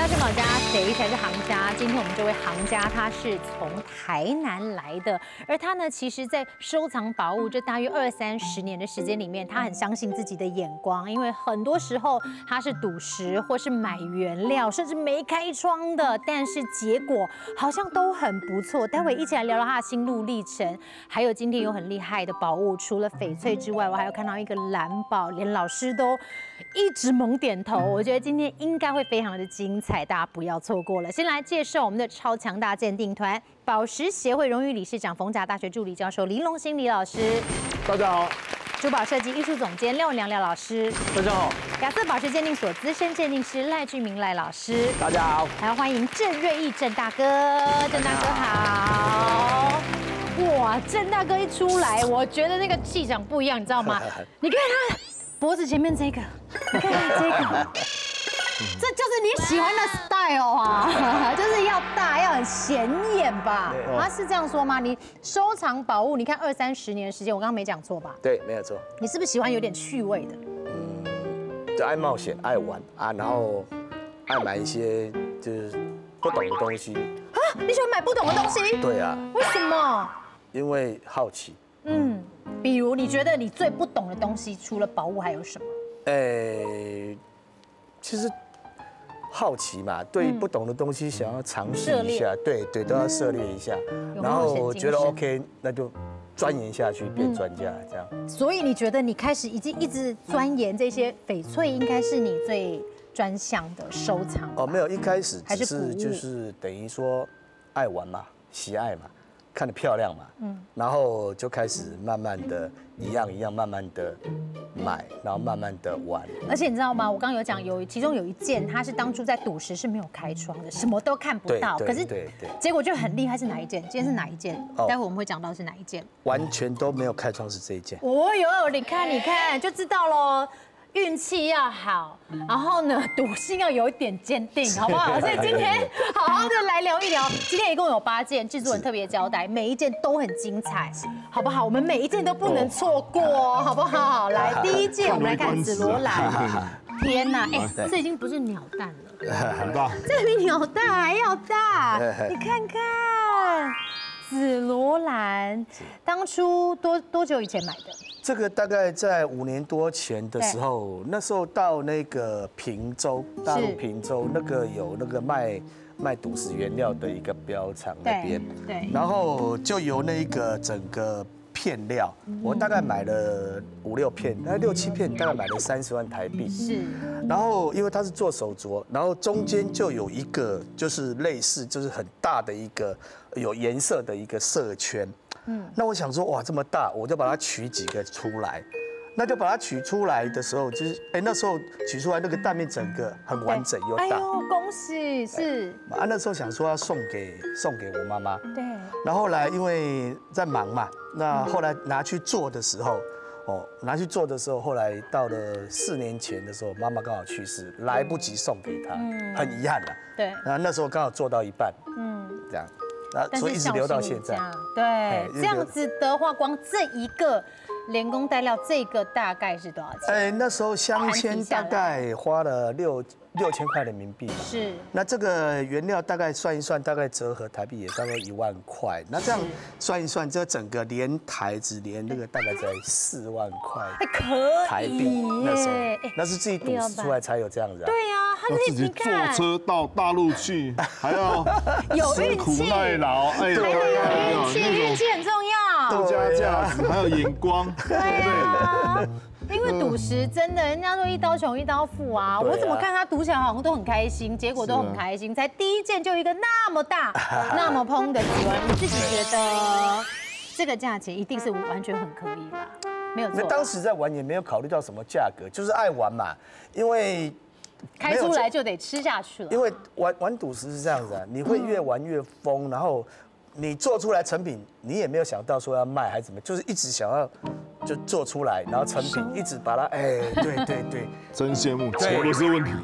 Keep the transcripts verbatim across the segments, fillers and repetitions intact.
大选宝家谁才是行家？今天我们这位行家，他是从台南来的，而他呢，其实在收藏宝物这大约二三十年的时间里面，他很相信自己的眼光，因为很多时候他是赌石或是买原料，甚至没开窗的，但是结果好像都很不错。待会一起来聊聊他的心路历程，还有今天有很厉害的宝物，除了翡翠之外，我还有看到一个蓝宝，连老师都一直猛点头。我觉得今天应该会非常的精彩，大家不要错过了。先来介绍我们的超强大鉴定团，宝石协会荣誉理事长、逢甲大学助理教授林龙兴李老师， 大家好； 珠宝设计艺术总监廖文良廖老师， 大家好； 亚瑟宝石鉴定所资深鉴定师赖俊明赖老师， 大家好； 还要欢迎郑瑞义郑大哥，郑大哥好。哇，郑大哥一出来，我觉得那个气场不一样，你知道吗？你看他脖子前面这个，你看他这个。这就是你喜欢的 style 啊，就是要大，要很显眼吧？他是这样说吗？你收藏宝物，你看二三十年的时间，我刚刚没讲错吧？ 对，没有错。 你是不是喜欢有点趣味的？ 嗯，就爱冒险、爱玩啊，然后爱买一些就是不懂的东西。 啊，你喜欢买不懂的东西？ 对啊。 为什么？ 因为好奇。 嗯，比如你觉得你最不懂的东西，除了宝物还有什么？ 诶，其实。好奇嘛，对不懂的东西想要尝试一下，对对，都要涉猎一下，然后我觉得 OK， 那就钻研下去，变专家这样。 所以你觉得你开始已经一直钻研这些翡翠，应该是你最专项的收藏？ 哦，没有，一开始只是就是等于说爱玩嘛，喜爱嘛，看得漂亮嘛，嗯，然后就开始慢慢的一样一样慢慢的买，然后慢慢的玩。 而且你知道吗？我刚刚有讲，有其中有一件，它是当初在赌石是没有开窗的，什么都看不到。可是结果就很厉害，是哪一件？今天是哪一件？待会我们会讲到是哪一件。 完全都没有开窗是这一件。 哦哟，你看你看就知道喽。运气要好，然后呢，赌性要有一点坚定，好不好？所以今天好好的来聊一聊。今天一共有八件，制作人特别交代，每一件都很精彩，好不好？我们每一件都不能错过，好不好？来，第一件我们来看紫罗兰。天哪，哎，这已经不是鸟蛋了， 很大， 这比鸟蛋还要大，你看看。紫罗兰，当初多多久以前买的？ 这个大概在五年多前的时候，那时候到那个平洲，大陆平洲那个有那个卖卖赌石原料的一个标厂那边，对，然后就由那个整个片料，我大概买了五六片，大概六七片，大概买了三十万台币。是，然后因为它是做手镯，然后中间就有一个就是类似就是很大的一个有颜色的一个色圈。嗯，那我想说，哇，这么大，我就把它取几个出来。那就把它取出来的时候，就是哎，那时候取出来那个蛋面整个很完整又大。哎呦， 恭喜！是啊，那时候想说要送给送给我妈妈。 对。 然后后来因为在忙嘛，那后来拿去做的时候，哦，拿去做的时候，后来到了四年前的时候，妈妈刚好去世，来不及送给她，很遗憾的。 对。 然后那时候刚好做到一半，嗯，这样。那所以一直留到现在。 对，这样子的话，光这一个连工带料，这个大概是多少钱？ 哎，那时候镶嵌大概花了六六千块人民币嘛。是。那这个原料大概算一算，大概折合台币也大概一万块。那这样算一算，这整个连台子连那个大概在四万块台币。那时候那是自己赌出来才有这样子啊。 对呀。 他自己坐车到大陆去，还要吃苦耐劳， 哎，有运气，运气很重要， 附加价值，还有眼光， 对啊。因为赌石真的，人家说一刀穷一刀富啊，我怎么看他赌起来好像都很开心，结果都很开心，才第一件就一个那么大、那么蓬的紫罗兰，你自己觉得这个价钱一定是完全很可以吧？没有错。 那当时在玩也没有考虑到什么价格，就是爱玩嘛，因为。 开出来就得吃下去了， 因为玩玩赌石是这样子啊，你会越玩越疯，然后你做出来成品，你也没有想到说要卖还是怎么，就是一直想要就做出来，然后成品一直把它，哎，对对对， 真羡慕，钱不是问题。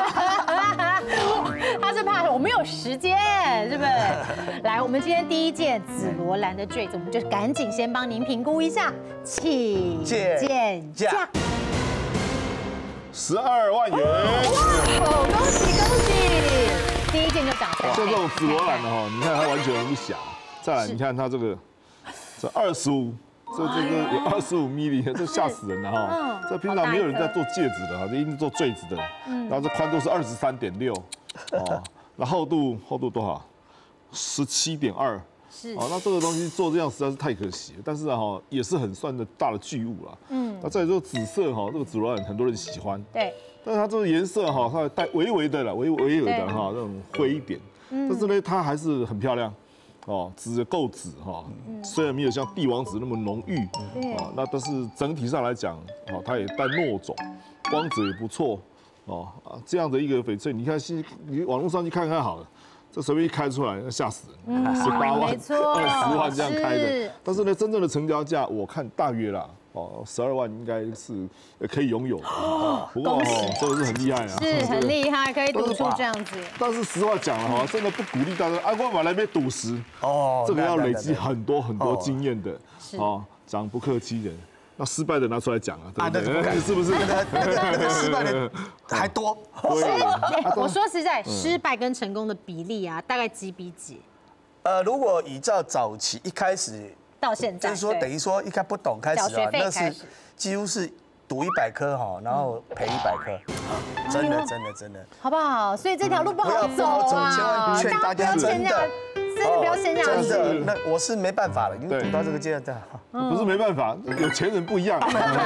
他是怕我没有时间，是不是？来，我们今天第一件紫罗兰的坠子，我们就赶紧先帮您评估一下，请见价。 十二万元！ 哇，恭喜恭喜！ 第一件就涨三倍。 像这种紫罗兰的哈，你看它完全不瑕。再来，你看它这个，这二十五，这这个有二十五米里，这吓死人了哈。这平常没有人在做戒指的哈，这一定做坠子的。然后这宽度是二十三点六，哦，那厚度厚度多少？十七点二。是。哦，那这个东西做这样实在是太可惜了，但是哈也是很算的大的巨物啦。嗯。那再说紫色哈，这个紫罗兰很多人喜欢。对。但是它这个颜色哈，它带微微的了，微微微的哈，那种灰一点。但是呢，它还是很漂亮。哦，紫够紫哈，虽然没有像帝王紫那么浓郁，啊，那但是整体上来讲，哦，它也带糯种，光泽也不错，哦啊，这样的一个翡翠，你看，你网络上去看看好了，这随便一开出来，吓死人，十八万、二十万这样开的，但是呢，真正的成交价我看大约啦。哦，十二万应该是可以拥有的，不过哦，真的是很厉害啊， 是很厉害，可以赌出这样子。 但是实话讲了哈，真的不鼓励大家啊，我买来边赌石哦，这个要累积很多很多经验的，哦，讲不客气的，那失败的拿出来讲啊，对不对？是不是？ 那个失败的还多。 我说实在，失败跟成功的比例啊，大概几比几？ 呃，如果依照早期一开始。 到现在， 就是说，等于说一开不懂开始啊，那是几乎是赌一百颗哈，然后赔一百颗，真的真的真的， 好不好？所以这条路不好走啊， 千万劝大家真的， 真的不要陷下去。 真的，那我是没办法了，因为赌到这个阶段， 不是没办法，有钱人不一样。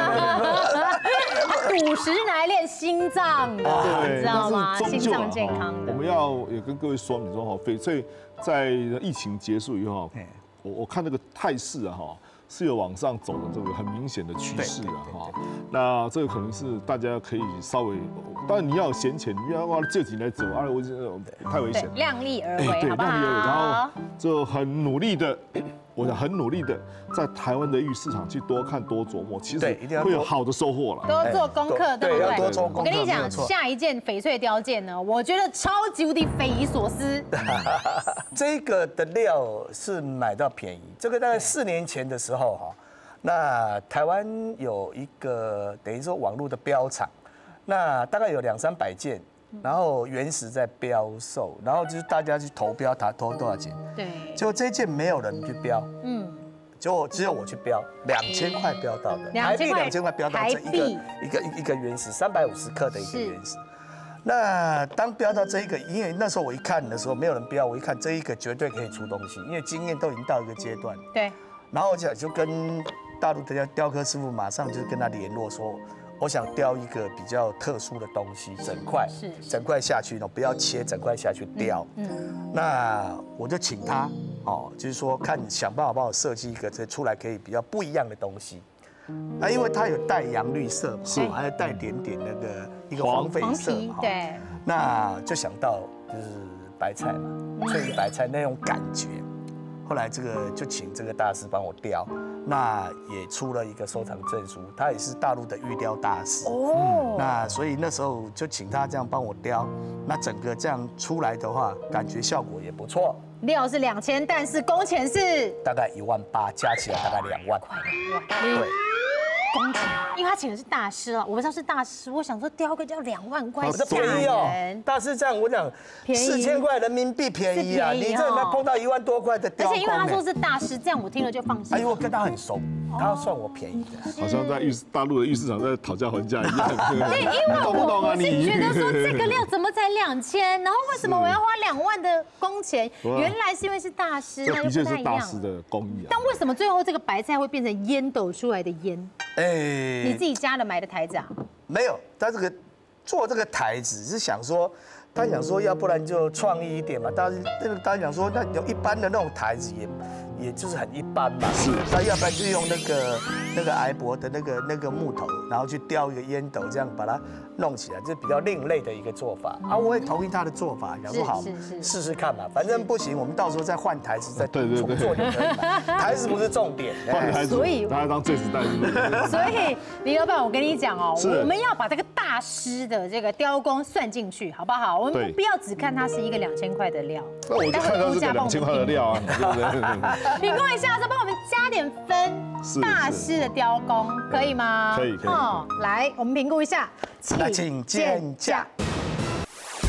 赌石拿来练心脏的，你知道吗？心脏健康的。 我们要也跟各位说明说哈，翡翠在疫情结束以后。我我看那个态势啊，哈，是有往上走的这个很明显的趋势啊，哈。那这个可能是大家可以稍微，当然你要有闲钱，你不要借钱来走啊，我这种太危险。 量力而为，好不好？ 量力而为，然后就很努力的，我想很努力的在台湾的玉市场去多看多琢磨，其实会有好的收获了。 多做功课，对不对？ 多做功课。 我跟你讲，下一件翡翠雕件呢，我觉得超级无敌匪夷所思。 这个的料是买到便宜，这个大概四年前的时候哈，那台湾有一个等于说网络的标厂，那大概有两三百件。然后原石在标售，然后就是大家去投标，他投多少钱？对。结果这一件没有人去标，嗯，结果只有我去标，两千块标到的，台币两千块标到这一个一个一个原石，三百五十克的一个原石。那当标到这一个，因为那时候我一看的时候没有人标，我一看这一个绝对可以出东西，因为经验都已经到一个阶段。对。然后我就就跟大陆的雕刻师傅马上就跟他联络说。我想雕一个比较特殊的东西，整块，整块下去呢，不要切，整块下去雕。嗯，那我就请他，哦，就是说看想办法帮我设计一个这出来可以比较不一样的东西。啊，因为它有带洋绿色，是，还有带点点那个一个黄翡色，对。那就想到就是白菜嘛，翠玉白菜那种感觉。后来这个就请这个大师帮我雕。那也出了一个收藏证书，他也是大陆的玉雕大师哦。那所以那时候就请他这样帮我雕，那整个这样出来的话，感觉效果也不错。 料是两千，但是工钱是大概一万八，加起来大概两万。快两万，对。 工钱，因为他请的是大师啊，我不知道是大师，我想说雕个就要两万块， 这便宜哦。大师这样，我讲四千块人民币便宜啊，你这那碰到一万多块的雕工， 而且因为他说是大师，这样我听了就放心。 哎，我跟他很熟，他要算我便宜的， 好像在玉大陆的玉市场在讨价还价一样。 对，因为我我是觉得说这个料怎么才两千，然后为什么我要花两万的工钱？原来是因为是大师， 那就不太一样。大师的工艺啊。 但为什么最后这个白菜会变成烟斗出来的烟？哎，你自己家的买的台子啊？ 没有，他这个做这个台子是想说，他想说，要不然就创意一点嘛。但是那个大家想说，那有一般的那种台子也。也就是很一般嘛，是。那要不然就用那个那个矮薄的那个那个木头，然后去雕一个烟斗，这样把它弄起来，这比较另类的一个做法。啊，我也同意他的做法，想说好试试看嘛，反正不行，我们到时候再换台子再重做也可以嘛。台子不是重点， 换台子，所以大家当最时代。 所以李老板，我跟你讲哦，我们要把这个大师的这个雕工算进去，好不好？我们不要只看它是一个两千块的料， 那我就看它是个两千块的料啊，对不对？ 评估一下，说帮我们加点分，大师的雕工可以吗？ 可以，可以。哦， 来，我们评估一下， 请见价。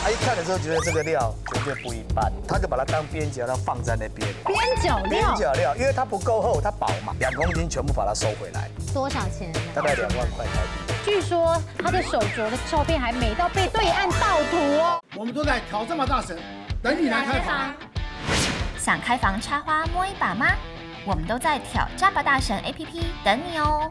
他一看的时候觉得这个料绝对不一般，他就把它当边角料放在那边。 边角料， 边角料，因为它不够厚，它薄嘛，两公斤全部把它收回来。 多少钱？ 大概两万块台币。 据说他的手镯的照片还美到被对岸盗图哦。 我们都在挑战吧大神，等你来开房。 想开房插花摸一把吗？我们都在挑战吧大神 A P P 等你哦。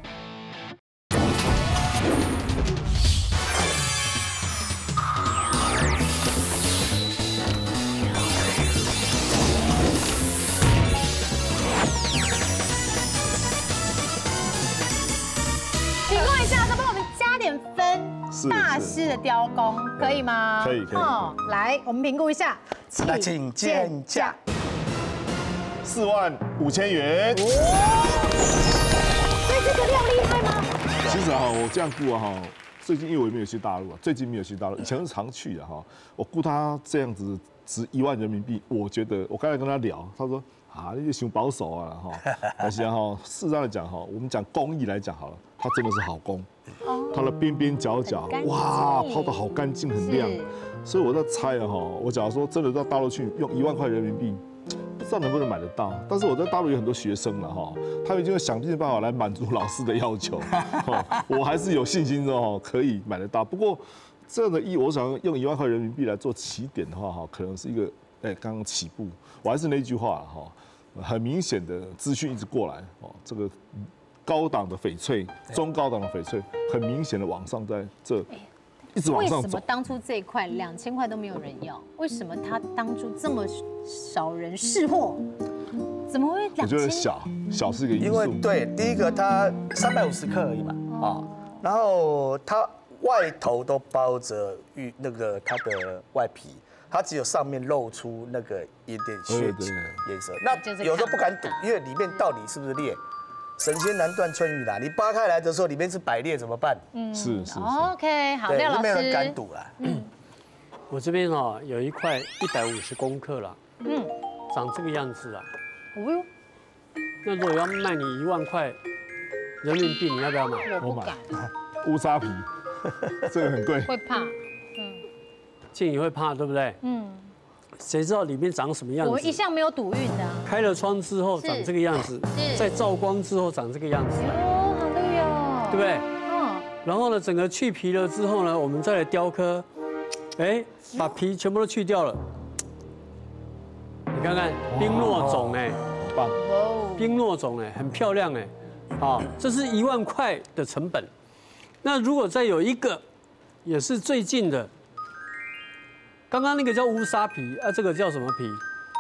请问一下，再帮我们加点分， 是大师的雕工可以吗？ 可以可以哦，来，我们评估一下， 那请见价。 四万五千元。 所以这个料厉害吗？ 其实哈，我这样估啊哈，最近因为我也没有去大陆啊，最近没有去大陆，以前是常去的哈。我估他这样子值一万人民币，我觉得我刚才跟他聊，他说啊，那就挺保守啊哈。但是哈，事实上来讲哈，我们讲工艺来讲好了，它真的是好工，它的边边角角哇抛得好干净很亮，所以我在猜啊哈，我假如说真的到大陆去用一万块人民币。不知道能不能买得到，但是我在大陆有很多学生了哈，他们已经想尽办法来满足老师的要求，我还是有信心的哈，可以买得到。不过这样的一，我想用一万块人民币来做起点的话哈，可能是一个哎刚刚起步。我还是那句话哈，很明显的资讯一直过来哦，这个高档的翡翠、中高档的翡翠，很明显的往上在这。一直往上走。 为什么当初这一块两千块都没有人要？为什么他当初这么少人识货？怎么会两千？ 我觉得小小是一个因素。 因为对，第一个它三百五十克而已嘛，啊，然后它外头都包着玉那个它的外皮，它只有上面露出那个一点血颜色。那有时候不敢赌，因为里面到底是不是裂？神仙难断春雨啦！你扒开来的时候，里面是百裂怎么办？ 嗯， 是是。 OK， 好，廖老师。 没有人敢赌啦。 嗯，我这边哦有一块一百五十公克啦，嗯，长这个样子啊。 哦呦。 那如果要卖你一万块人民币，你要不要买？ 我不敢。 乌沙皮，这个很贵。 会怕。嗯。 静怡会怕，对不对？嗯。谁知道里面长什么样子？ 我们一向没有赌运的。 开了窗之后长这个样子，在照光之后长这个样子。 哦，好绿哦， 对不对？嗯。然后呢，整个去皮了之后呢，我们再来雕刻，哎，把皮全部都去掉了。你看看冰糯种哎， 好棒。 冰糯种哎，很漂亮哎。好，这是一万块的成本。那如果再有一个，也是最近的。刚刚那个叫乌沙皮啊，这个叫什么皮？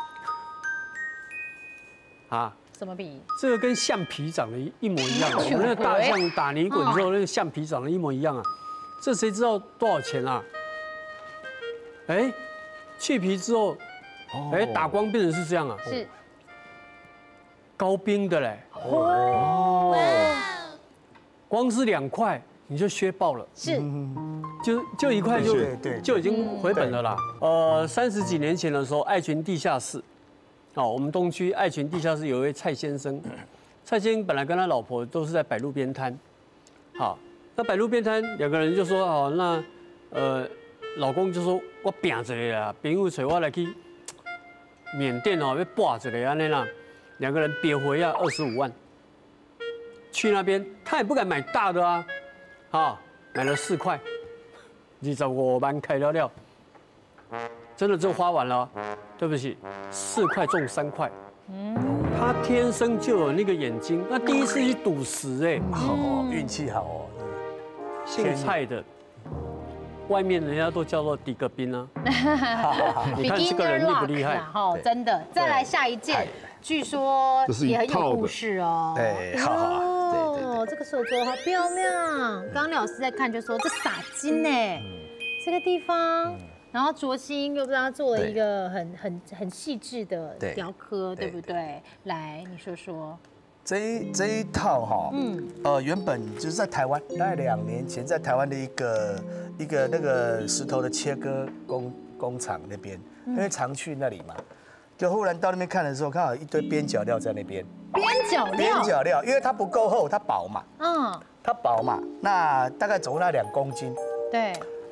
啊？ 什么皮？ 这个跟橡皮长得一模一样。我们那个大象打泥滚之后，那个橡皮长得一模一样啊。这谁知道多少钱啊？哎，去皮之后，哎，打光变成是这样啊。 是。 高冰的嘞。哦。光是两块你就削爆了。 是。 就就一块就就已经回本了啦。呃，三十几年前的时候，爱群地下室，哦，我们东区爱群地下室有一位蔡先生，蔡先生本来跟他老婆都是在摆路边摊，好，那摆路边摊两个人就说，哦，那呃，老公就说我拼一个啦，朋友找我来去缅甸哦，要拔一个安尼啦，两个人别回要二十五万，去那边他也不敢买大的啊，啊，买了四块。二十五万开了了，真的就花完了，对不起，四块中三块。嗯，他天生就有那个眼睛，那第一次去赌石哎， 哦，运气好哦。 姓蔡的，外面人家都叫做迪格宾啊。你看这个人厉不厉害？ 哦，真的。再来下一件，据说也很有故事哦。 对，好好。 哦，这个手镯好漂亮。刚刚廖老师在看就说这撒金呢，这个地方，然后镯芯又不知道做了一个很很很细致的雕刻，对不对？来，你说说。 这一这一套哈，嗯，呃，原本就是在台湾，大概两年前在台湾的一个一个那个石头的切割工工厂那边，因为常去那里嘛，就忽然到那边看的时候，看到一堆边角料在那边。 边角料， 边角料，因为它不够厚，它薄嘛，嗯，它薄嘛，那大概总共那两公斤， 对，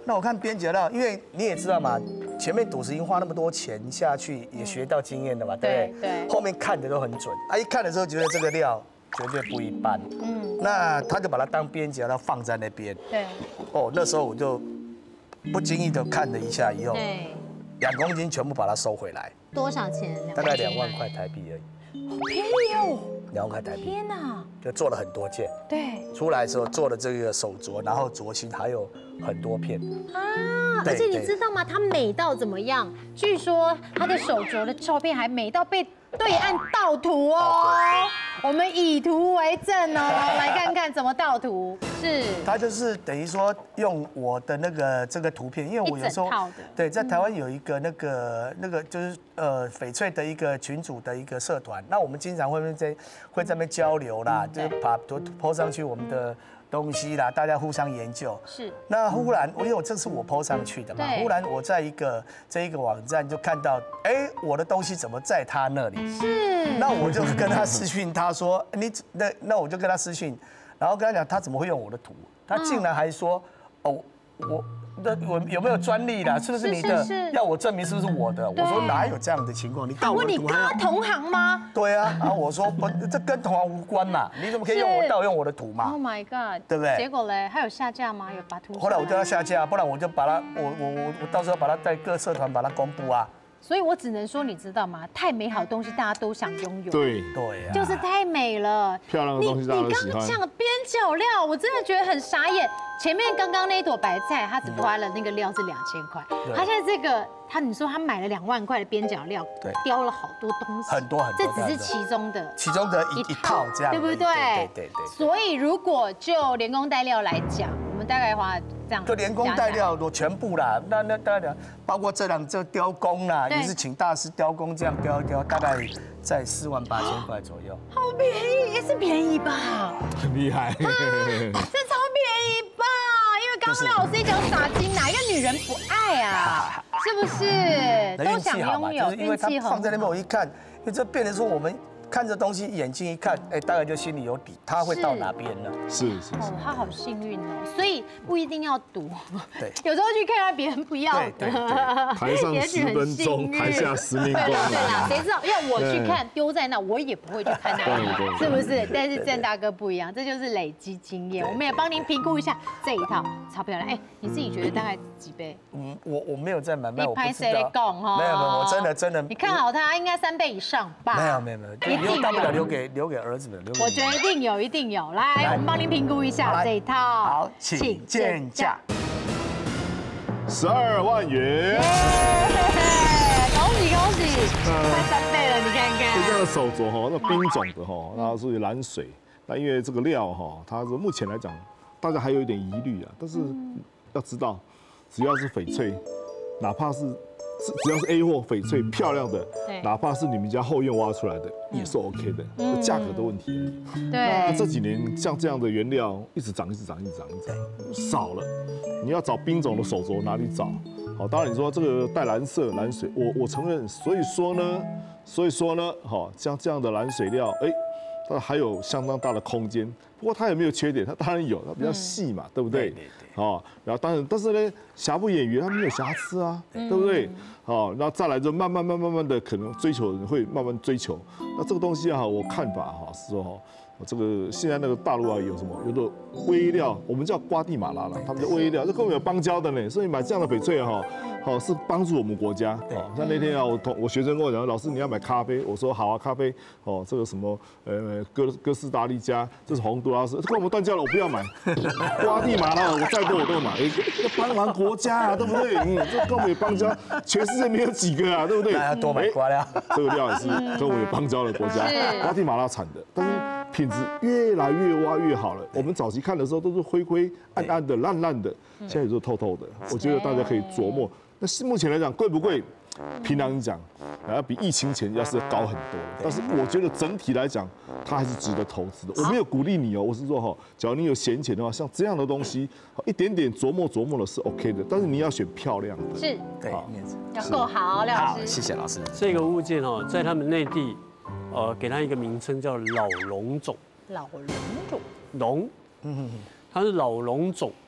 那我看边角料，因为你也知道嘛，前面赌石英花那么多钱下去，也学到经验了嘛，对不对？对。后面看的都很准，啊，一看的时候觉得这个料绝对不一般。嗯。那他就把它当边角料放在那边。对。哦，那时候我就不经意的看了一下以后，对，两公斤全部把它收回来。 多少钱？ 大概两万块台币而已。 好便宜哦。 两万块台币。 天哪！ 就做了很多件。 对。 出来的时候做了这个手镯，然后镯芯还有很多片。 啊！而且你知道吗？它美到怎么样？据说它的手镯的照片还美到被对岸盗图哦。我们以图为证哦，来看看怎么盗图。是。他就是等于说用我的那个这个图片，因为我有时候对在台湾有一个那个那个就是呃翡翠的一个群组的一个社团，那我们经常会在会在那边交流啦，就是把图 po 上去我们的东西啦，大家互相研究。是。那忽然，因为我这是我 po 上去的嘛，忽然我在一个这一个网站就看到，哎，我的东西怎么在他那里？是。那我就跟他私讯，他说你那那我就跟他私讯，然后跟他讲他怎么会用我的图，他竟然还说哦我。那我有没有专利啦？是不是你的？要我证明是不是我的？我说哪有这样的情况？你盗我的图还要？ 你跟他同行吗？ 对啊，然后我说不，这跟同行无关嘛，你怎么可以用我盗用我的图嘛 ？Oh my god， 对不对？ 结果嘞，还有下架吗？有把图？ 后来我叫他下架，不然我就把他，我我我我到时候把他在各社团把它公布啊。 所以我只能说，你知道吗？太美好的东西大家都想拥有。 对对啊， 就是太美了。 漂亮的东西大家都喜欢。 你刚讲边角料，我真的觉得很傻眼。前面刚刚那一朵白菜，它只花了那个料是两千块，它现在这个，他你说他买了两万块的边角料，对，雕了好多东西， 很多很多，这只是其中的其中的一一套这样， 对不对？ 对对对。 所以如果就连工带料来讲，我们大概花这样， 就连工带料我全部啦，那那当然包括这两这雕工啦，也是请大师雕工这样雕一雕，大概在四万八千块左右。 好便宜，也是便宜吧？ 很厉害，这超便宜吧？因为刚刚老师一讲傻金，哪一个女人不爱啊？是不是？都想拥有， 因为它放在那边，我一看，因为这变成说我们。看着东西，眼睛一看，哎，大概就心里有底，他会到哪边呢？ 是是是。 他好幸运哦，所以不一定要赌。对。有时候去看看别人不要的， 台上十分钟，台下十年光。对啦，谁知道？要我去看，丢在那，我也不会去看那里，是不是？但是郑大哥不一样，这就是累积经验。我们也帮您评估一下这一套超漂亮。哎，你自己觉得大概几倍？ 嗯，我我没有在买卖，我不知道。 谁讲哈？ 没有没有，我真的真的。 你看好它，应该三倍以上吧？ 没有没有没有。大不了留给留给儿子们， 我觉得一定有，一定有。来，我们帮您评估一下这一套。 好，请见价。 十二万元。 恭喜恭喜，快三倍了，你看看。 这个手镯哈，那冰种的哈，那属于蓝水。那因为这个料哈，它是目前来讲，大家还有一点疑虑啊。但是要知道，只要是翡翠，哪怕是。是只要是 A 货翡翠漂亮的，哪怕是你们家后院挖出来的，也是 OK 的，价格的问题。那这几年像这样的原料一直涨，一直涨，一直涨，一直涨，少了。你要找冰种的手镯哪里找？好，当然你说这个带蓝色蓝水，我我承认。所以说呢，所以说呢，好，像这样的蓝水料，哎，它还有相当大的空间。不过它有没有缺点？它当然有，它比较细嘛，对不对？哦，然后当然，但是呢，瑕不掩瑜，它没有瑕疵啊，对不对？好，然后再来就慢慢慢慢慢的，可能追求人会慢慢追求。那这个东西啊，我看法哈是说哈，这个现在那个大陆啊有什么有的微料，我们叫瓜地马拉啦，他们叫微料，这根本有邦交的呢。所以买这样的翡翠哈，好是帮助我们国家。哦，像那天啊，我同我学生跟我讲，老师你要买咖啡，我说好啊，咖啡哦，这个什么呃哥哥斯达黎加，这是洪都拉斯，跟我们断交了，我不要买。瓜地马拉，我再多我都买，要帮忙国家啊，对不对？嗯，这跟我们有邦交，全世界没有几个啊，对不对？ 大家多买瓜料， 这个料也是跟我们有邦交的国家，瓜地马拉产的，但是品质越来越挖越好了。我们早期看的时候都是灰灰暗暗的、烂烂的，现在就是透透的。我觉得大家可以琢磨。那是目前来讲贵不贵？平常讲，要比疫情前要是高很多。但是我觉得整体来讲，它还是值得投资的。我没有鼓励你哦，我是说哈，假如你有闲钱的话，像这样的东西，一点点琢磨琢磨的是 OK 的。但是你要选漂亮的， 是， 对， 要够好，廖老师。 谢谢老师。 这个物件哦，在他们内地，呃，给它一个名称叫老龙种。 老龙种。 龙，嗯，它是老龙种。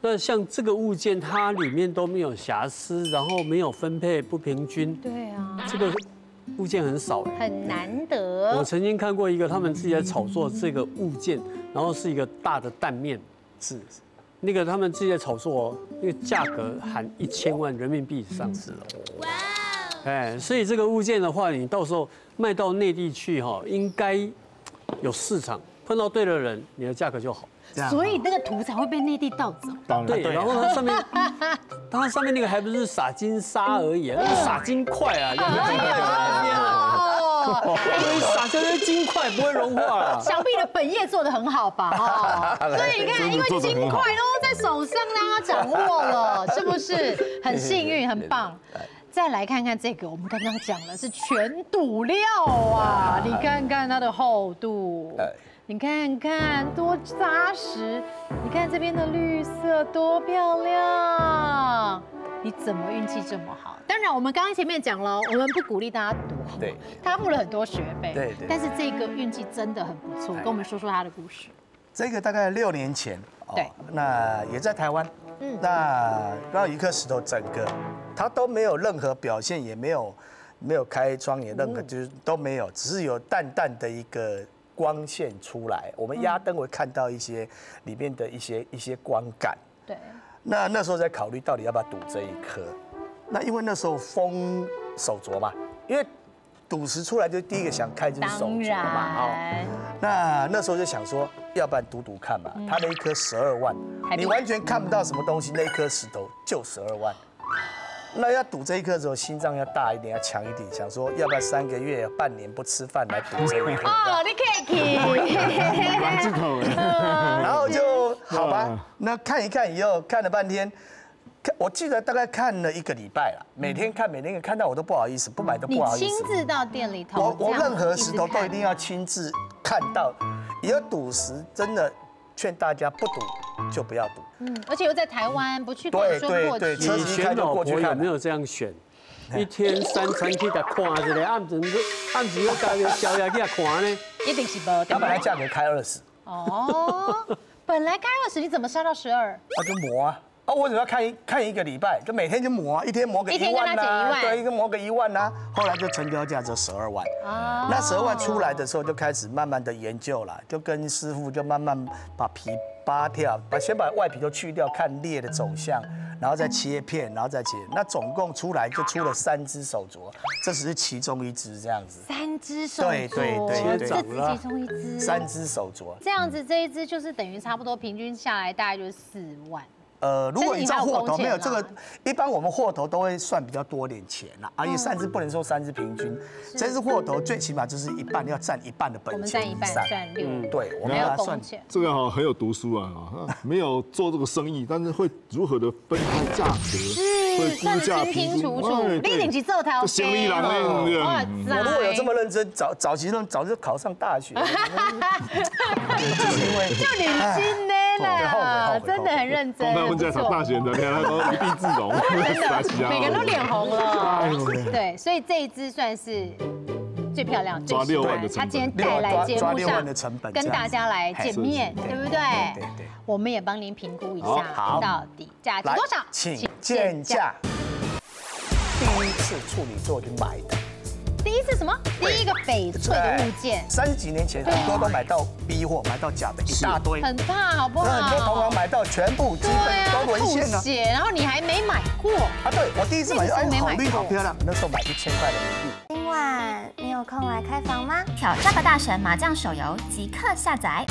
那像这个物件，它里面都没有瑕疵，然后没有分配不平均。 对啊， 这个物件很少， 很难得。 我曾经看过一个，他们自己在炒作这个物件，然后是一个大的蛋面， 是那个他们自己在炒作，那个价格含一千万人民币以上。是哦。哇。哎，所以这个物件的话，你到时候卖到内地去哈，应该有市场，碰到对的人，你的价格就好。 所以那个图才会被内地盗走。 当然对，然后它上面，它上面那个还不是撒金沙而已，那是撒金块啊，两个金块在那边啊，所以撒下来金块不会融化了。 想必你的本业做得很好吧？哦，所以你看，因为金块都在手上，让他掌握了，是不是？很幸运，很棒。再来看看这个，我们刚刚讲了是全赌料啊，你看看它的厚度。你看看多扎实，你看这边的绿色多漂亮，你怎么运气这么好？当然，我们刚刚前面讲了，我们不鼓励大家赌， 对， 他付了很多学费， 对对。 但是这个运气真的很不错，跟我们说说他的故事。 这个大概六年前， 对， 那也在台湾，嗯，那刚好一颗石头，整个它都没有任何表现，也没有没有开窗，也任何就是都没有，只是有淡淡的一个光线出来，我们压灯会看到一些里面的一些一些光感。 对。 那那时候在考虑到底要不要赌这一颗，那因为那时候封手镯嘛，因为赌石出来就第一个想开就是手镯嘛，哦。那那时候就想说，要不然赌赌看嘛，它的一颗十二万，你完全看不到什么东西，那一颗石头就十二万。那要赌这一颗的时候，心脏要大一点，要强一点，想说要不要三个月、半年不吃饭来赌这一颗？ 哦，你可以， 蛮这口然后就好吧，那看一看以后，看了半天，看我记得大概看了一个礼拜了，每天看，每天看到我都不好意思，不买都不好意思。 你亲自到店里头， 我我任何石头都一定要亲自看到，以后赌石真的劝大家不赌就不要赌。 嗯，而且又在台湾，不去对对对， 你选老婆有没有这样选？一天三餐去甲看一下，暗时暗时又加个宵夜去甲看呢？ 一定是无。 他本来价格开二十。 哦，本来开二十，你怎么杀到十二？ 那就磨啊。啊，我只要看一看一个礼拜，就每天就磨，一天磨个一万呐，对，一个磨个一万呐。后来就成交价只有十二万。哦。那十二万出来的时候，就开始慢慢的研究了，就跟师傅就慢慢把皮扒掉，把先把外皮都去掉，看裂的走向，然后再切片，然后再切。那总共出来就出了三只手镯，这只是其中一只这样子。 三只手镯。 对对对对。 这只其中一只。 三只手镯。 这样子，这一只就是等于差不多平均下来大概就是四万。 呃，如果你照货头没有这个，一般我们货头都会算比较多点钱啦，而且三只不能说三只平均，这只货头最起码就是一半，要占一半的本钱。 我们占一半，算六。 对，我们要算钱。 这个哈很有读书啊，没有做这个生意，但是会如何的分开价格，会估价评估。 你顶级做头， 行李郎那种的。 我如果有这么认真，早早期早就考上大学。 就是因为就年轻呢啦，真的很认真。 我们在考大学的，你看他都一臂自容， 真的，每个人都脸红了。对，所以这一支算是最漂亮、最喜欢。他今天带来节目上跟大家来见面，对不对？对对。我们也帮您评估一下，到底价值多少？ 请见价。第一次处女座就买的。 第一次什么？第一个翡翠的物件， 三十几年前很多都买到 B 货，买到假的一大堆， 很怕好不好？ 那很多同行买到全部基本都沦陷了， 然后你还没买过啊？对，我第一次买，哎，好绿好漂亮，那时候买一千块人民币。 今晚你有空来开房吗？挑战吧大神麻将手游即刻下载。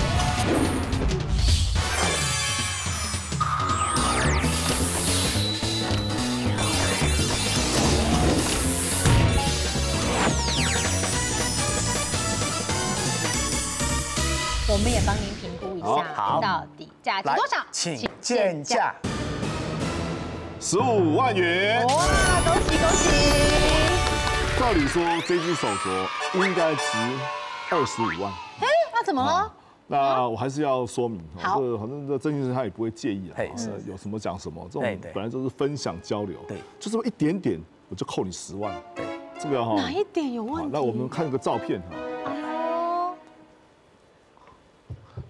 我们也帮您评估一下，到底价值多少？ 请见价。 十五万元。 哇，恭喜恭喜！ 照理说这只手镯应该值二十五万。 哎，那怎么了？ 那我还是要说明，这反正这郑先生他也不会介意啊，有什么讲什么，这种本来就是分享交流，对，就这么一点点，我就扣你十万，对，这个哈哪一点有问题？ 那我们看个照片哈。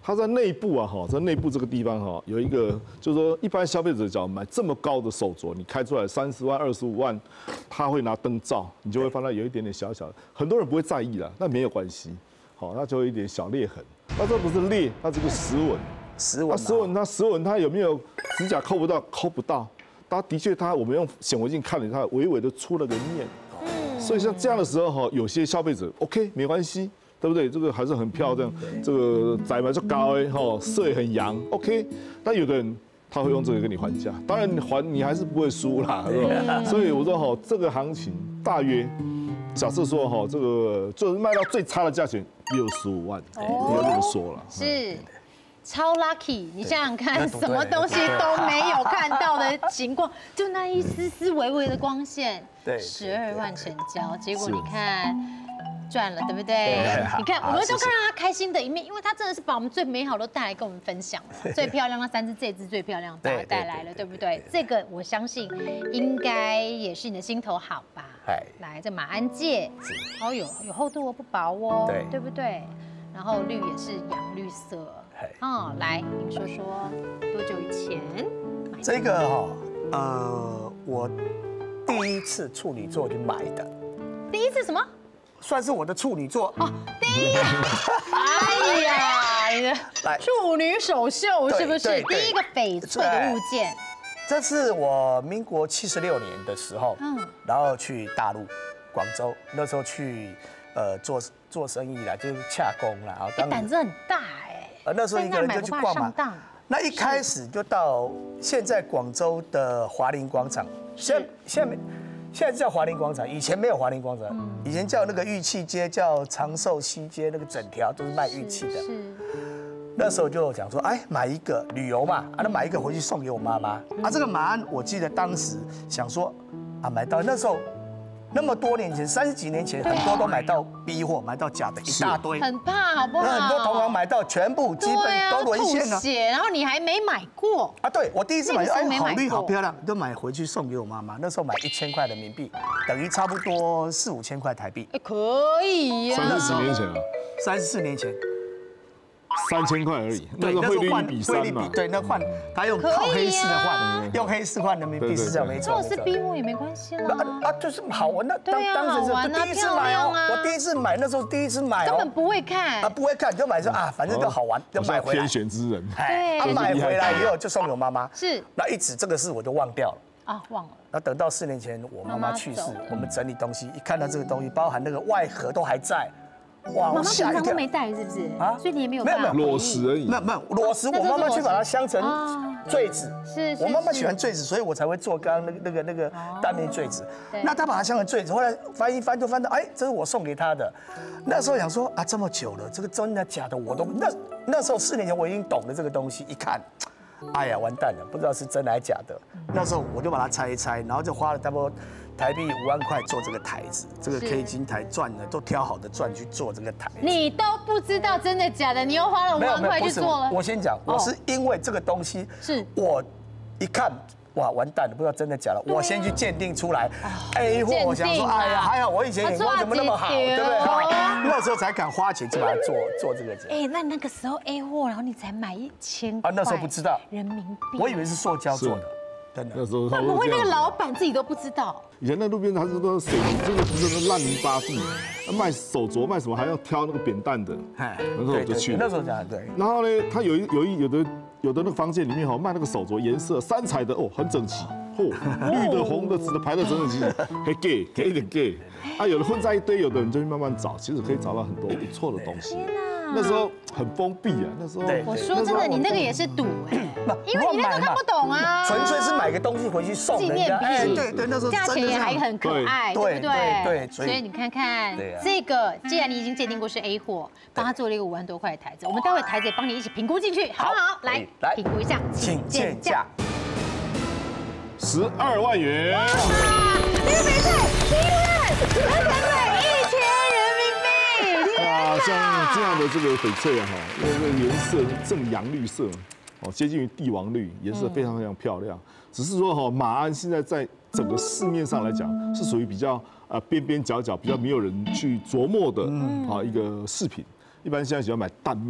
它在内部啊，哈，在内部这个地方哈，有一个，就是说一般消费者只要买这么高的手镯，你开出来三十万、二十五万，他会拿灯照，你就会发现有一点点小小的，很多人不会在意啦，那没有关系，好，那就有一点小裂痕，那这不是裂，它这个石纹， 石纹， 石纹，它石纹它有没有指甲抠不到？抠不到，它的确它我们用显微镜看了它微微的出了个面，所以像这样的时候哈，有些消费者 OK 没关系。对不对？这个还是很漂亮，这个仔嘛就高哎，哈，色也很洋 ，OK。但有的人他会用这个跟你还价，当然你还你还是不会输啦，是吧？所以我说哈，这个行情大约假设说哈，这个就是卖到最差的价钱六十五万，不要这么说了。 是。超 lucky， 你想想看，什么东西都没有看到的情况，就那一丝丝微微的光线， 对， 十二万成交，结果你看。赚了，对不对？你看，我们都看到他开心的一面，因为他真的是把我们最美好的都带来跟我们分享了。最漂亮那三只，这只最漂亮，把它带来了，对不对？这个我相信应该也是你的心头好吧？来，这马鞍戒，哦有有厚度哦，不薄哦，对不对？然后绿也是洋绿色，哦，来，您说说多久以前？ 这个哈，呃，我第一次处女座就买的。 第一次什么？ 算是我的处女座哦，第一，哎呀，你的处女首秀是不是第一个翡翠的物件？ 这是我民国七十六年的时候，嗯，然后去大陆广州，那时候去呃做做生意啦，就是洽工啦，然后当胆子很大哎， 呃那时候一个人就去逛嘛，那一开始就到现在广州的华林广场，现现在没。现在叫华林广场，以前没有华林广场，以前叫那个玉器街，叫长寿西街，那个整条都是卖玉器的。是。那时候就想说，哎，买一个旅游嘛，啊，那买一个回去送给我妈妈。啊，这个马鞍，我记得当时想说，啊，买到那时候那么多年前，三十几年前，很多都买到逼货，买到假的一大堆， 很怕好不好？ 那很多同行买到全部基本都沦陷了。 然后你还没买过啊？对，我第一次买，哎，好绿好漂亮，都买回去送给我妈妈。那时候买一千块人民币，等于差不多四五千块台币。 哎，可以呀。 三十年前啊， 三十四年前。 三千块而已，那个汇率一比三嘛， 对，那换他用靠黑市的换，用黑市换人民币是这样没错。 这是逼货也没关系啦。 啊，就是好玩的，当当时是第一次买哦，我第一次买那时候第一次买根本不会看啊，不会看就买说啊，反正就好玩，就买回来。 天选之人， 对，他买回来以后就送给我妈妈， 是， 那一直这个事我就忘掉了啊，忘了。 那等到四年前我妈妈去世，我们整理东西，一看到这个东西，包含那个外盒都还在。 哇！妈妈平常都没带是不是？啊，所以你也没有没有没有裸石而已。 没有没有裸石，我妈妈去把它镶成坠子。 是， 我妈妈喜欢坠子，所以我才会做刚刚那个那个那个单面坠子。那她把它镶成坠子，后来翻一翻就翻到，哎，这是我送给她的。那时候想说啊，这么久了，这个真的假的我都那那时候四年前我已经懂了这个东西，一看，哎呀完蛋了，不知道是真的还是假的。那时候我就把它拆一拆，然后就花了差不多台币五万块做这个台子，这个 K 金台钻呢都挑好的钻去做这个台。 你都不知道真的假的，你又花了五万块去做了。 我先讲，我是因为这个东西，是我一看，哇，完蛋了，不知道真的假的，我先去鉴定出来 A 货，我想说，哎呀，还好我以前眼光怎么那么好，对不对？那时候才敢花钱去把它做做这个。 哎，那那个时候 A 货，然后你才买一千啊？那时候不知道人民币， 我以为是塑胶做的。 那时候会不会那个老板自己都不知道？ 以前那路边他是都水泥，这个不是烂泥巴地，卖手镯卖什么还要挑那个扁担的，那时候我就去。 那时候讲对。 然后呢，他有一有一有的有的那个房间里面哈卖那个手镯，颜色三彩的哦，很整齐，哦，绿的、红的、紫的排的整整齐齐，还 gay 给一点 gay， 啊，有的混在一堆，有的人就去慢慢找，其实可以找到很多不错的东西。那时候很封闭啊，那时候。 我说真的，你那个也是赌哎，因为你那时候看不懂啊。 纯粹是买个东西回去送人家，哎，对对，那时候价钱也还很可爱，对不对？ 对， 所以你看看这个，既然你已经鉴定过是 A 货，帮他做了一个五万多块的台子，我们待会台子也帮你一起评估进去，好不好？来，来评估一下，请见价。 十二万元。 这个翡翠七万，我才买一千人民币。 啊，像这样的这个翡翠啊，哈，那个颜色正洋绿色，哦，接近于帝王绿，颜色非常非常漂亮。只是说哈，马鞍现在在整个市面上来讲，是属于比较呃边边角角比较没有人去琢磨的啊一个饰品。一般现在喜欢买蛋面，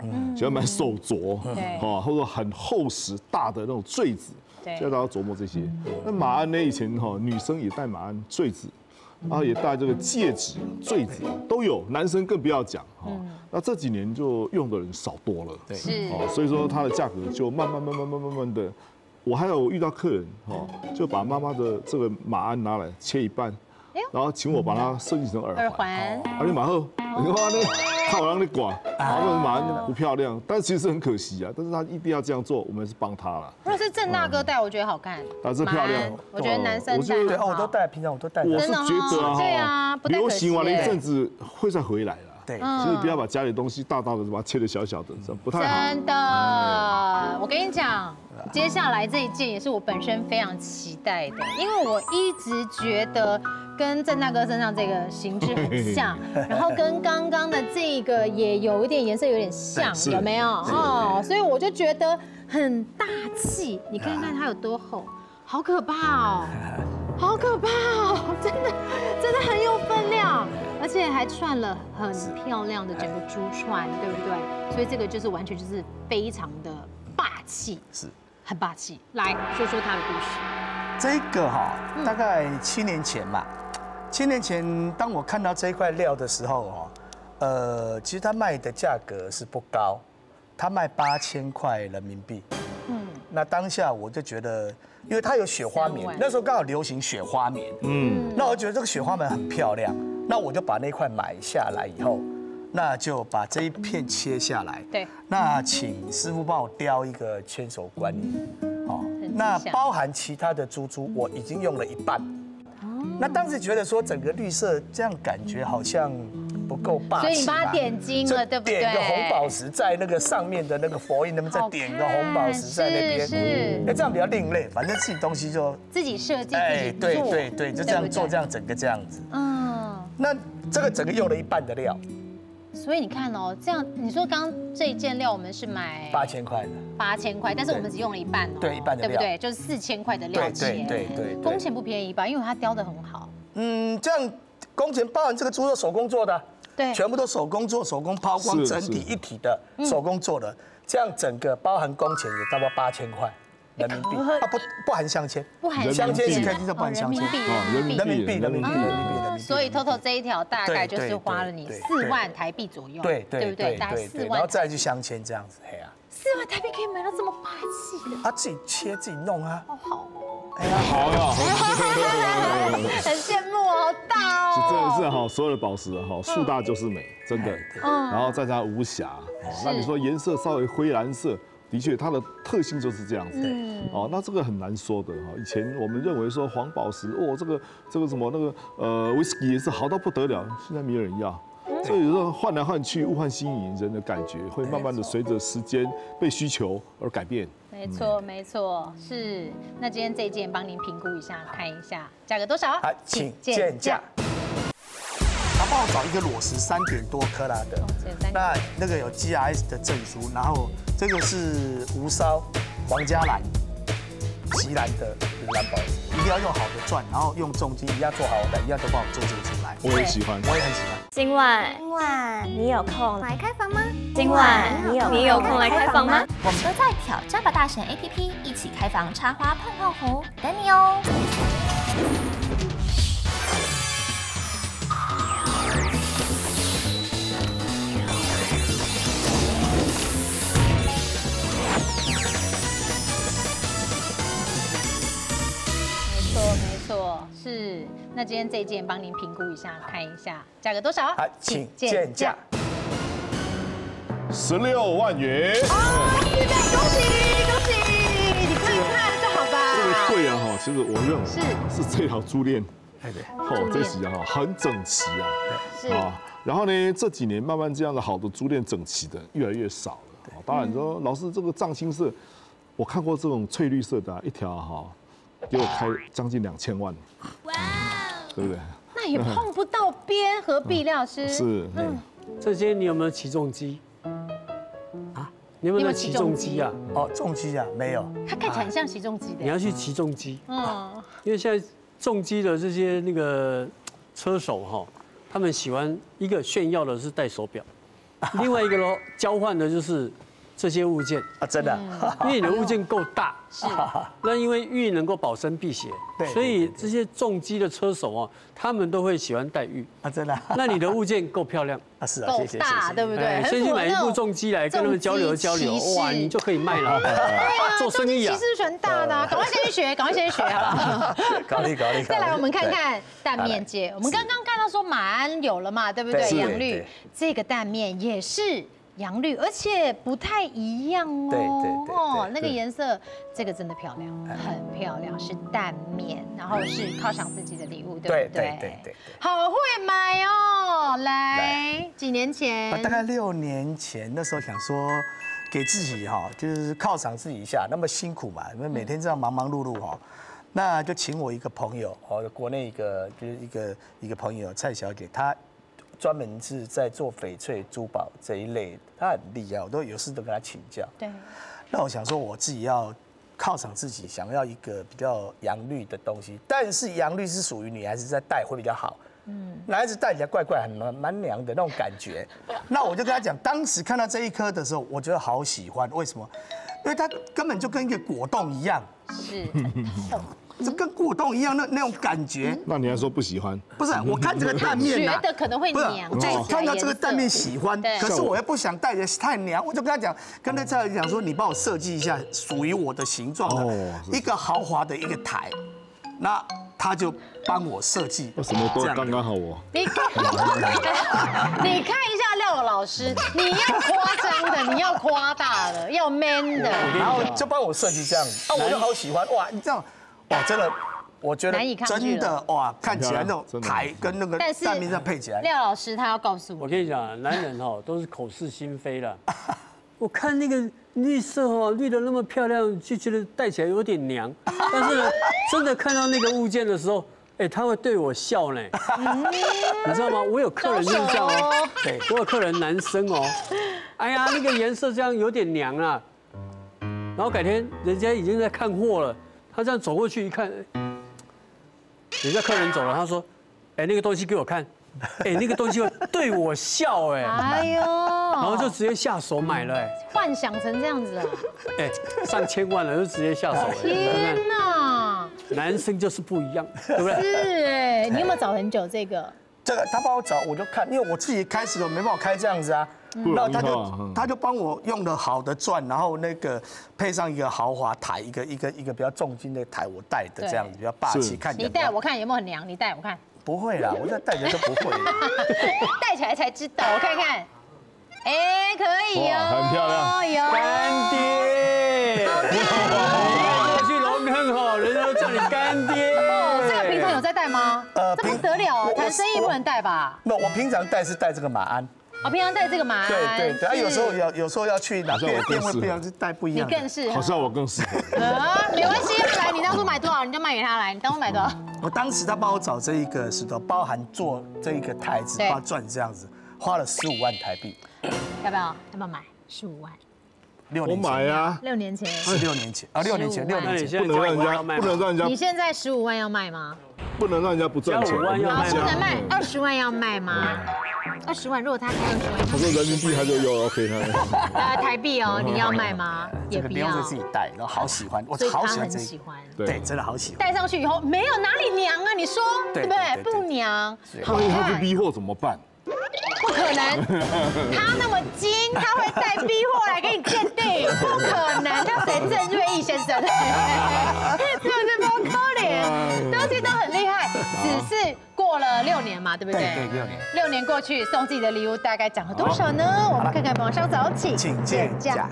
喜欢买手镯，啊，或者很厚实大的那种坠子，现在大家琢磨这些。那马鞍呢，以前哈女生也戴马鞍坠子。然后也戴这个戒指、坠子都有，男生更不要讲哈。那这几年就用的人少多了， 对， 哦，所以说它的价格就慢慢、慢慢、慢慢、慢慢的。我还有遇到客人哈，就把妈妈的这个马鞍拿来切一半，然后请我把它设计成耳环。而且马后，你看那看我让你管，然后马鞍不漂亮，但是其实很可惜啊。但是他一定要这样做，我们是帮他了。 如果是郑大哥戴，我觉得好看， 啊，这漂亮。 我觉得男生戴， 对哦，我都戴，平常我都戴。 我是觉得哈， 流行完了一阵子会再回来了。 对， 其实不要把家里东西大大的把它切的小小的，这不太好。 真的，我跟你讲，接下来这一件也是我本身非常期待的，因为我一直觉得跟郑大哥身上这个形制很像，然后跟刚刚的这个也有一点颜色有点像，有没有？哦，所以我就觉得很大气。你看看它有多厚，好可怕哦，好可怕哦，真的真的很有分量。而且还串了很漂亮的整个珠串，对不对？所以这个就是完全就是非常的霸气， 是， 很霸气。来说说它的故事。 这个哈，大概七年前嘛，七年前当我看到这一块料的时候哈，呃，其实它卖的价格是不高，它卖八千块人民币。嗯，那当下我就觉得，因为它有雪花棉，那时候刚好流行雪花棉，嗯，那我觉得这个雪花棉很漂亮。那我就把那块买下来以后，那就把这一片切下来。 对。 那请师傅帮我雕一个千手观音，哦，那包含其他的珠珠，我已经用了一半。那当时觉得说整个绿色这样感觉好像不够霸气， 所以你把它点睛了，对不对？ 点个红宝石在那个上面的那个佛印，能不能再点个红宝石在那边？ 是。 哎，这样比较另类，反正自己东西就自己设计， 哎， 自己对对对，就这样做，这样整个这样子。嗯。那这个整个用了一半的料， 所以你看哦，这样你说刚刚这一件料我们是买八千块的， 八千块，但是我们只用了一半哦， 对，一半的料， 对不对？就是四千块的料钱， 对对对， 工钱不便宜吧？因为它雕得很好。 嗯，这样工钱包含这个猪肉手工做的， 对， 全部都手工做，手工抛光，整体一体的手工做的，这样整个包含工钱也差不多八千块。人民币啊，不不含镶嵌， 不含镶嵌是肯定是不含镶嵌， 人民币， 人民币， 人民币，人民币，人民币。 所以 total 这一条大概就是花了你四万台币左右， 对对不对？大概四万， 然后再去镶嵌这样子，嘿啊， 四万台币可以买到这么霸气的， 啊，自己切自己弄啊， 好好， 哎呀，好呀， 很羡慕，好大哦， 真的是哈，所有的宝石哈，树大就是美，真的，然后再加上无瑕，那你说颜色稍微灰蓝色。的确，它的特性就是这样子。嗯，哦，那这个很难说的哈。以前我们认为说黄宝石，哦，这个这个什么那个呃威士忌也是好到不得了，现在没有人要。所以说换来换去，物换星移，人的感觉会慢慢的随着时间被需求而改变。 没错，没错，是。那今天这一件帮您评估一下，看一下价格多少？ 好，请见价。他帮我找一个裸石三点多克拉的，那那个有 G R S 的证书，然后这个是无烧皇家蓝、锡蓝的蓝宝石，一定要用好的钻，然后用重金一样做好的，一样都帮我做这个出来。 我也喜欢， 我也很喜欢。 今晚，今晚你有空来开房吗？今晚你有你有空来开房吗？我们都在挑战吧大神 A P P 一起开房插花泡泡壶，等你哦。 是，那今天这一件帮您评估一下，看一下价格多少？ 好，请见价。 十六万元。 哦，现在恭喜恭喜！你看一看就好吧。 这个贵啊哈，其实我认为是是这条珠链， 对对， 哦，这些啊很整齐啊， 是啊。然后呢，这几年慢慢这样的好的珠链整齐的越来越少了。当然说，老师这个藏青色，我看过这种翠绿色的一条哈。给我开将近两千万，哇，对不对？ 那也碰不到边，何必料师？ 是，嗯， 这些你有没有起重机？啊，你有没有起重机啊？ 哦，重机啊，没有。 它看起来很像起重机的。 你要去起重机，嗯，因为现在重机的这些那个车手哈，他们喜欢一个炫耀的是戴手表， 另外一个咯，交换的就是这些物件啊，真的， 因为你的物件够大，是，那因为玉能够保身辟邪， 对， 所以这些重机的车手哦，他们都会喜欢戴玉啊，真的。 那你的物件够漂亮啊，是啊， 够大，对不对？ 先去买一部重机来跟他们交流交流，哇，你就可以卖了，做生意啊。 其实全大的，赶快先去学，赶快先去学，好不好？ 搞定搞定。 再来，我们看看蛋面界，我们刚刚看到说马鞍有了嘛，对不对？阳绿这个蛋面也是。阳绿，而且不太一样哦。 对对对， 哦，那个颜色，这个真的漂亮，很漂亮，是蛋面，然后是犒赏自己的礼物，对不对？ 对对对。 好会买哦，来，几年前？ 大概六年前，那时候想说，给自己哈，就是犒赏自己一下，那么辛苦嘛，因为每天这样忙忙碌碌哈，那就请我一个朋友哦，国内一个就是一个一个朋友蔡小姐，她。专门是在做翡翠珠宝这一类，他很厉害，我都有事都跟他请教。 对， 那我想说我自己要犒赏自己，想要一个比较阳绿的东西，但是阳绿是属于女孩子在戴会比较好。嗯，男孩子戴起来怪怪，很蛮蛮娘的那种感觉。那我就跟他讲，当时看到这一颗的时候，我觉得好喜欢，为什么？因为它根本就跟一个果冻一样， 是， 这跟果冻一样那那种感觉。 那你还说不喜欢？ 不是，我看这个蛋面觉得可能会娘， 我就看到这个蛋面喜欢，可是我又不想戴的太娘，我就跟他讲，跟那蔡小姐讲说，你帮我设计一下属于我的形状的一个豪华的一个台，那他就帮我设计， 什么都刚刚好我。 你看，你看一下廖老师，你要夸张的，你要夸大的，要 man 的， 然后就帮我设计这样，啊，我就好喜欢哇！你这样，哇，真的，我觉得真的哇，看起来那种台跟那个蛋面这样配起来。 廖老师他要告诉我， 我跟你讲，男人哈都是口是心非的。我看那个绿色哦，绿的那么漂亮，就觉得戴起来有点娘。但是呢，真的看到那个物件的时候，哎，他会对我笑呢。你知道吗？我有客人就是这样哦，对，我有客人男生哦，哎呀，那个颜色这样有点娘啊。然后改天人家已经在看货了，他这样走过去一看，人家客人走了，他说，哎，那个东西给我看。哎，那个东西会对我笑，哎，哎呦，然后就直接下手买了，哎， 幻想成这样子啊， 哎，上千万了就直接下手， 天哪， 男生就是不一样，对不对？ 是哎，你有没有找很久这个？ 这个他帮我找，我就看，因为我自己开始我没办法开这样子啊，然后他就他就帮我用了好的钻，然后那个配上一个豪华台，一个一个一个比较重金的台，我戴的这样子比较霸气，看起来。 你戴我看有没有很娘？你戴我看。 不会啦，我这戴着都不会。 戴起来才知道，我看看，哎，可以哦， 很漂亮， 有干爹，过去龙坑哈，人家都叫你干爹。 哦，这个平常有在戴吗？呃，这不得了，谈生意不能戴吧？ 那我平常戴是戴这个马鞍。 我平常戴这个马鞍， 对对对，啊，有时候有有时候要去哪边店会不一样，是戴不一样。 你更适合， 好像我更适合。 啊，没关系，来，你当初买多少你就卖给他来，你当初买多少？ 我当时他帮我找这一个石头，包含做这一个台子、包钻这样子，花了十五万台币。 要不要？要不要买？十五万。 六年前。我买呀。 六年前。 是六年前啊，六年前，六年前。 不能让人家，不能让人家。 你现在十五万要卖吗？ 不能让人家不赚钱。 好，不能卖。二十万要卖吗？二十万，如果他开二十万， 他说人民币他就有 OK 他。 呃，台币哦，你要卖吗？也不要。 自己戴，然后好喜欢，我好喜欢这个。对，真的好喜欢。 戴上去以后没有哪里娘啊？你说对不对？不娘。 他万一他是逼货怎么办？ 不可能，他那么精，他会带逼货来给你鉴定，不可能。那谁郑瑞义先生？对不对？不可怜，东西都很厉害，只是过了六年嘛，对不对？ 对，六年。 六年过去，送自己的礼物大概涨了多少呢？我们看看往上走起， 请见价。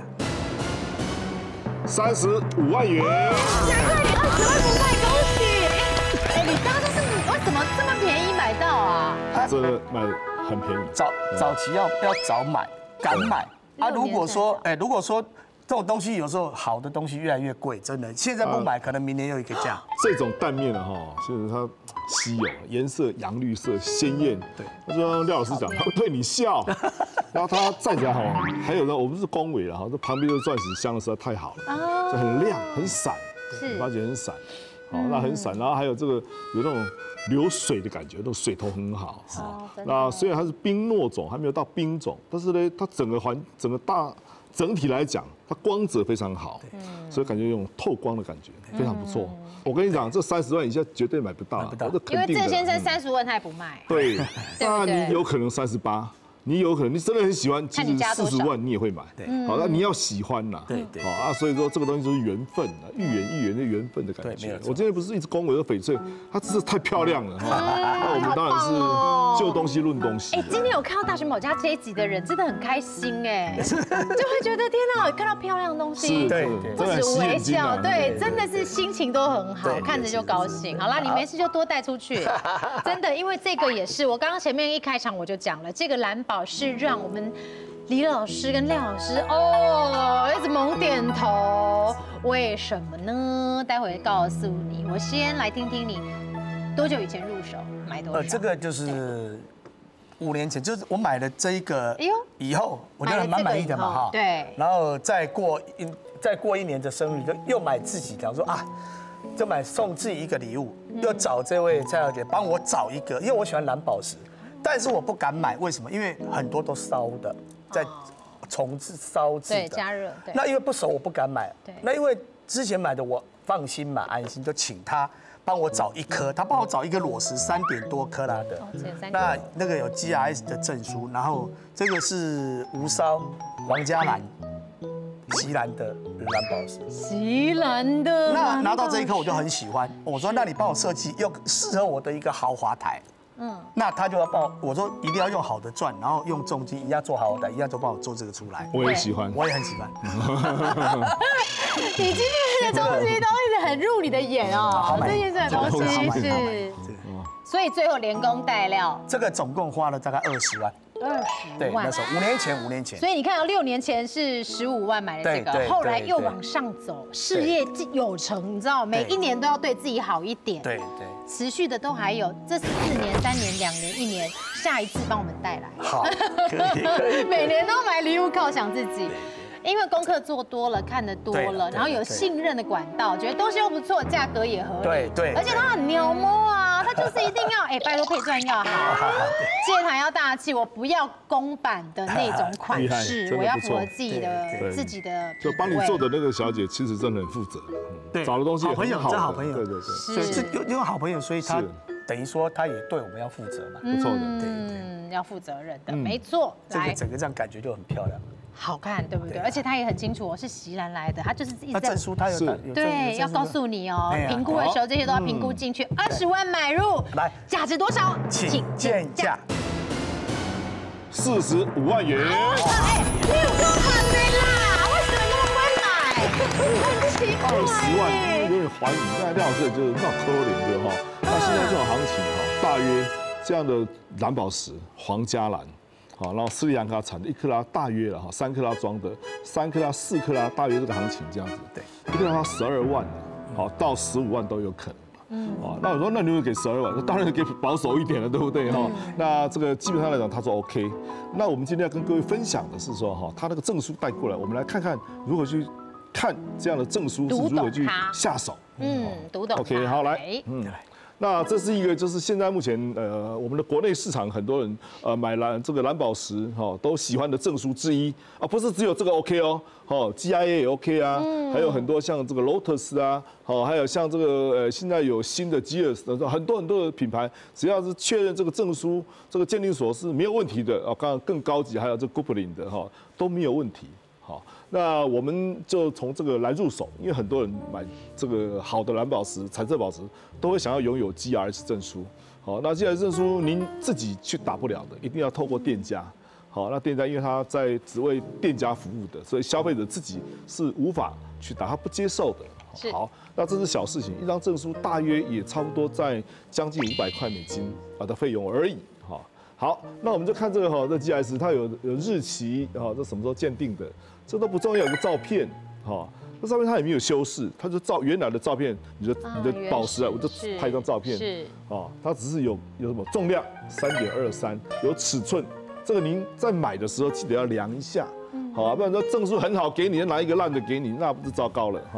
三十五万元。 难怪你二十万不卖，恭喜！哎，你当初是为什么这么便宜买到啊？ 这买很便宜。 早早期要要早买，敢买啊！如果说哎，如果说这种东西有时候好的东西越来越贵，真的，现在不买可能明年又一个价。 这种蛋面的哈，就是它稀有，颜色洋绿色鲜艳。对，那就像廖老师讲，他会对你笑。然后它站起来好，还有呢，我不是恭维了哈，这旁边的钻石镶的实在太好了，就很亮很闪，发觉很闪。 好，那很闪，然后还有这个有那种流水的感觉，那种水头很好。 哦， 那虽然它是冰糯种，还没有到冰种，但是呢，它整个环整个大整体来讲，它光泽非常好，所以感觉有种透光的感觉，非常不错。我跟你讲，这三十万以下绝对买不到， 因为郑先生三十万他也不卖。 对，那你有可能三十八。你有可能，你真的很喜欢，其实四十万你也会买。对，好，那你要喜欢呐。对对。好啊，所以说这个东西就是缘分啊，遇缘遇缘的缘分的感觉。我今天不是一直恭维说翡翠，它真是太漂亮了哈。那我们当然是就东西论东西。 哎，今天有看到大熊宝家这一集的人真的很开心哎，就会觉得天哪，看到漂亮的东西， 对， 不止微笑，对，真的是心情都很好，看着就高兴。好啦，你没事就多带出去，真的，因为这个也是我刚刚前面一开场我就讲了，这个蓝宝是让我们李老师跟廖老师哦一直猛点头，为什么呢？待会告诉你。我先来听听你多久以前入手，买多少？ 呃，这个就是五年前，就是我买了这一个，哎呦，以后我觉得蛮满意的嘛哈。 对。 然后再过一再过一年的生日，就又买自己，讲说啊，就买送自己一个礼物，又找这位蔡小姐帮我找一个，因为我喜欢蓝宝石。但是我不敢买，为什么？因为很多都烧的，在重置烧制的， 对，加热。 那因为不熟，我不敢买。对。那因为之前买的我放心嘛，安心，就请他帮我找一颗，他帮我找一个裸石三点多克拉的。那那个有 G R S 的证书，然后这个是无烧皇家蓝，锡兰的蓝宝石。 锡兰的。 那拿到这一颗我就很喜欢，我说那你帮我设计又适合我的一个豪华台。嗯，那他就要帮我，我说一定要用好的钻，然后用重金一样做好的，一样就帮我做这个出来。 我也喜欢， 我也很喜欢。 你今天的东西都一直很入你的眼哦，这件是东西是，所以最后连工带料， 这个总共花了大概二十万。 二十对，那时候五年前，五年前。 所以你看到六年前是十五万买的这个，后来又往上走，事业有成，你知道，每一年都要对自己好一点。 对对。 持续的都还有，这四年、三年、两年、一年，下一次帮我们带来。 好，可以可以。 每年都买礼物犒赏自己。因为功课做多了，看得多了，然后有信任的管道，觉得东西又不错，价格也合理， 对对， 而且它很牛摸啊，它就是一定要，哎，拜托配钻要好，戒台要大气，我不要公版的那种款式，我要符合自己的自己的。 就帮你做的那个小姐，其实真的很负责， 对， 找的东西也很好， 真好朋友， 对对对，所以因因为好朋友，所以他等于说他也对我们要负责嘛， 不错的， 对对，要负责任的，没错， 这个整个这样感觉就很漂亮。 好看，对不对？而且他也很清楚，我是锡兰来的，他就是一直在证书，他有对，要告诉你哦，评估的时候这些都要评估进去。二十万买入， 来， 价值多少？ 请见价。 四十五万元。 哎，你有多还没啦？为什么那么会买？很奇怪。 二十万有点怀疑，那廖老师就是那可怜的哈。那现在这种行情哈，大约这样的蓝宝石，皇家蓝。好，然后斯里兰卡产的一克拉大约了哈，三克拉装的，三克拉、四克拉大约这个行情这样子，对，一克拉它十二万，好到十五万都有可能。嗯，啊，那我说那你会给十二万，那当然给保守一点了，对不对哈？那这个基本上来讲，他说 OK。那我们今天要跟各位分享的是说哈，他那个证书带过来，我们来看看如何去看这样的证书是如何去下手。 嗯，读懂。 OK， 好来，嗯。那这是一个，就是现在目前呃，我们的国内市场很多人呃买蓝这个蓝宝石哈都喜欢的证书之一啊，不是只有这个 OK 哦，哦 G I A 也 OK 啊，还有很多像这个 Lotus 啊，好，还有像这个呃现在有新的 G S 的很多很多的品牌，只要是确认这个证书这个鉴定所是没有问题的啊，刚刚更高级还有这 Goblin 的哈都没有问题。好，那我们就从这个来入手，因为很多人买这个好的蓝宝石、彩色宝石，都会想要拥有 G R S 证书。好，那 G R S 证书您自己去打不了的，一定要透过店家。好，那店家因为他在只为店家服务的，所以消费者自己是无法去打，他不接受的。好，那这是小事情，一张证书大约也差不多在将近五百块美金啊的费用而已。好，好，那我们就看这个哈，这 G R S 它有有日期啊，这什么时候鉴定的？这都不重要，有个照片，哈，这照片它也没有修饰，它就照原来的照片，你的你的宝石啊，我就拍一张照片，是，啊，它只是有有什么重量三点二三，有尺寸，这个您在买的时候记得要量一下，好啊，不然说证书很好给你，拿一个烂的给你，那不是糟糕了哈。对，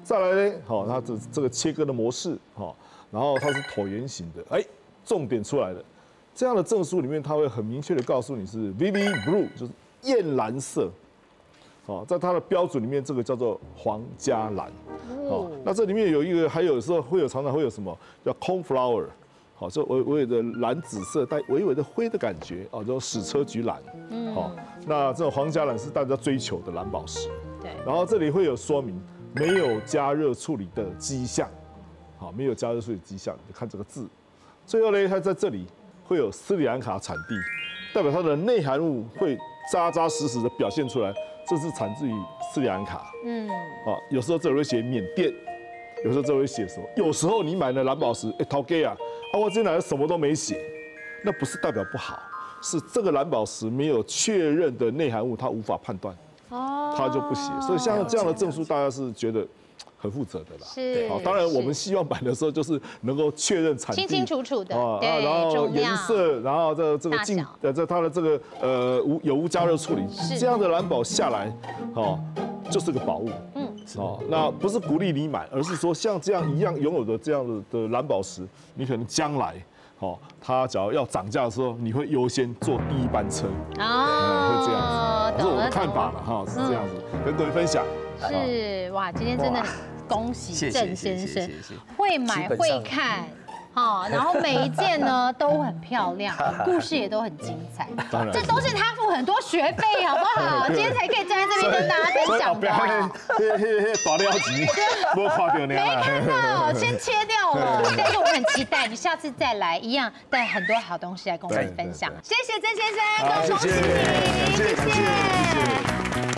再来呢，好，它这这个切割的模式，好，然后它是椭圆形的，哎，重点出来了。这样的证书里面，它会很明确的告诉你是 Vivid Blue， 就是艳蓝色。好，在它的标准里面，这个叫做皇家蓝。好，那这里面有一个，还有时候会有常常会有什么叫 Cornflower， 好，就微微的蓝紫色带微微的灰的感觉，哦，叫矢车菊蓝。好，那这种皇家蓝是大家追求的蓝宝石。 对。 然后这里会有说明，没有加热处理的迹象。好，没有加热处理迹象，你看这个字。最后呢，它在这里。会有斯里兰卡产地，代表它的内含物会扎扎实实的表现出来，这是产自于斯里兰卡。嗯，啊，有时候这里会写缅甸，有时候这里会写什么？有时候你买的蓝宝石，哎，陶给啊，啊，我今天来什么都没写，那不是代表不好，是这个蓝宝石没有确认的内含物，它无法判断，哦，它就不写。所以像这样的证书，大家是觉得。很负责的啦， 是， 好，当然我们希望买的时候就是能够确认产地， 清清楚楚的，对， 然后颜色，然后这这个进，呃，这它的这个呃无有无加热处理，这样的蓝宝下来，哦，就是个宝物，嗯，哦，那不是鼓励你买，而是说像这样一样拥有的这样的的蓝宝石，你可能将来。哦，它只要要涨价的时候，你会优先坐第一班车，哦，会这样子，这是我的看法了哈，是这样子，跟各位分享。 是哇，今天真的恭喜郑先生，会买会看。好，然后每一件呢都很漂亮，故事也都很精彩。当然，这都是他付很多学费，好不好？今天才可以站在这边跟大家分享的。 嘿嘿嘿，大料级，没看到你没看到，先切掉了。但是我很期待你下次再来，一样带很多好东西来跟我们分享。谢谢郑先生，恭喜你，谢谢。